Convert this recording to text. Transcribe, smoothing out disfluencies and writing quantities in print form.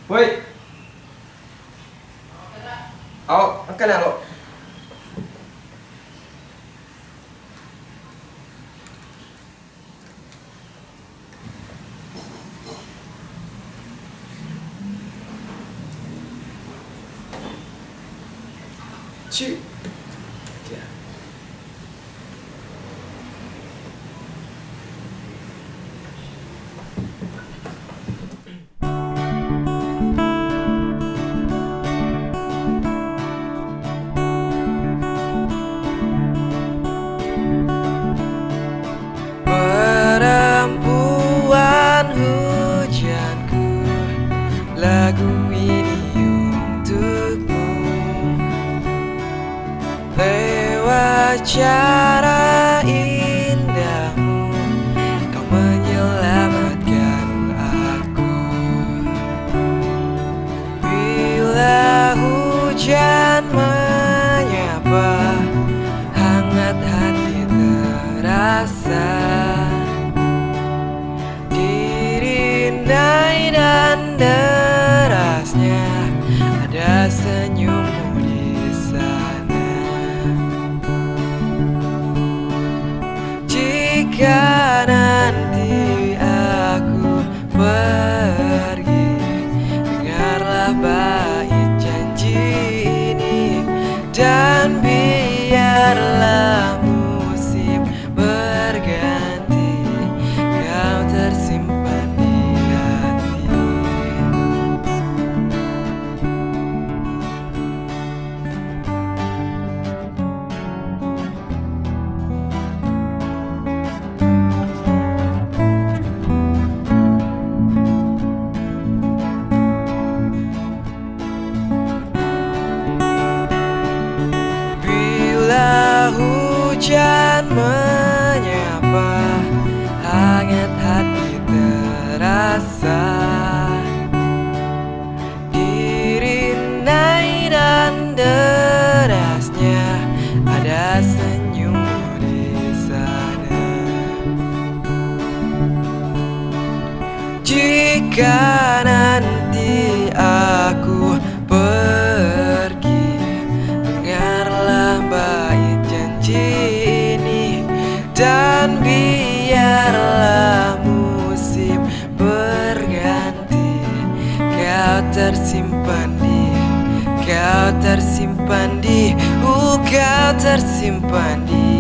Woi. Ao, makan ya lo. Ci. Ya. Perempuan hujanku, lagu ini untukmu. Lewat cara indahmu, kau menyelamatkan aku. Bila hujan menyapa, hangat hati terasa. Dirindai dan derasnya, ada senyummu di sana. Jika nanti aku pergi, dengarlah baik janji ini, dan biarlah musim berganti, kau tersimpan di hati. Bila hujan menyapa, hangat hati terasa. Dirindai dan derasnya, ada senyummu di sana. Jika nanti aku pergi, dengarlah baik janji ini, dan biarlah musim berganti, kau tersimpan di, kau tersimpan di, kau tersimpan di